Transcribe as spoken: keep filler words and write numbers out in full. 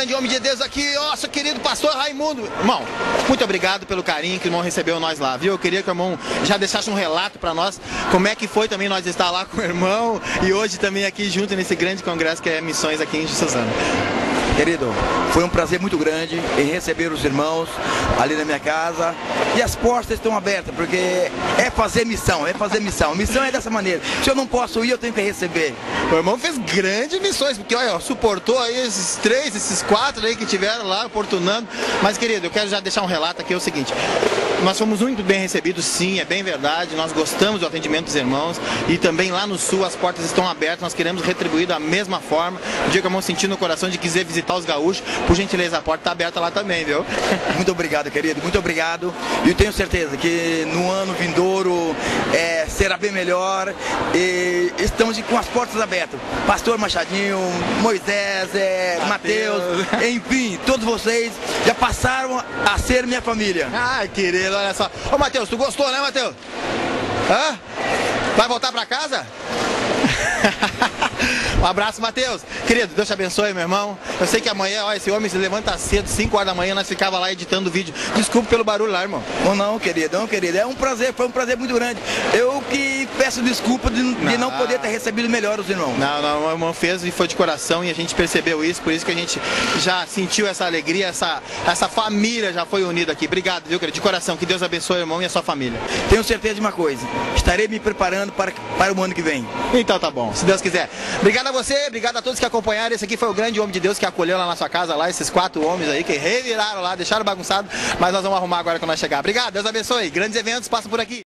grande homem de Deus aqui, nosso querido pastor Raimundo. Irmão, muito obrigado pelo carinho que o irmão recebeu nós lá, viu? Eu queria que o irmão já deixasse um relato para nós, como é que foi também nós estar lá com o irmão e hoje também aqui junto nesse grande congresso que é Missões aqui em Suzano. Querido, foi um prazer muito grande em receber os irmãos ali na minha casa e as portas estão abertas, porque é fazer missão, é fazer missão. Missão é dessa maneira. Se eu não posso ir, eu tenho que receber. O irmão fez grandes missões, porque olha, suportou aí esses três, esses quatro aí que tiveram lá, oportunando. Mas, querido, eu quero já deixar um relato aqui, é o seguinte. Nós fomos muito bem recebidos, sim, é bem verdade. Nós gostamos do atendimento dos irmãos e também lá no sul as portas estão abertas. Nós queremos retribuir da mesma forma. O dia que o irmão sentir no coração de quiser visitar os gaúchos, por gentileza, a porta está aberta lá também, viu? Muito obrigado, querido, muito obrigado. E eu tenho certeza que no ano vindouro é, será bem melhor. E estamos com as portas abertas. Pastor Machadinho, Moisés, é, Mateus, enfim, todos vocês já passaram a ser minha família. Ai, querido, olha só. Ô, Mateus, tu gostou, né, Mateus? Hã? Vai voltar pra casa? Um abraço, Mateus. Querido, Deus te abençoe, meu irmão. Eu sei que amanhã, ó, esse homem se levanta cedo, cinco horas da manhã, nós ficava lá editando o vídeo. Desculpe pelo barulho lá, irmão. Ou não, querido, não, querido. É um prazer, foi um prazer muito grande. Eu que peço desculpa de não, de não poder ter recebido melhor os irmãos. Não, não, o irmão fez e foi de coração e a gente percebeu isso, por isso que a gente já sentiu essa alegria, essa, essa família já foi unida aqui. Obrigado, viu, querido? De coração, que Deus abençoe o irmão e a sua família. Tenho certeza de uma coisa, estarei me preparando para, para o ano que vem. Então tá bom, se Deus quiser. Obrigado a você, obrigado a todos que acompanharam. Esse aqui foi o grande homem de Deus que acolheu lá na sua casa, lá, esses quatro homens aí que reviraram lá, deixaram bagunçado, mas nós vamos arrumar agora quando nós chegar. Obrigado, Deus abençoe. Grandes eventos passam por aqui.